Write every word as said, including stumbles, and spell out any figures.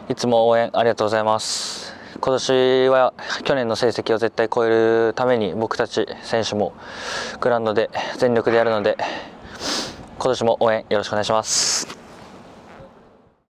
いつも応援ありがとうございます。今年は去年の成績を絶対超えるために僕たち選手もグラウンドで全力でやるので、今年も応援よろしくお願いします。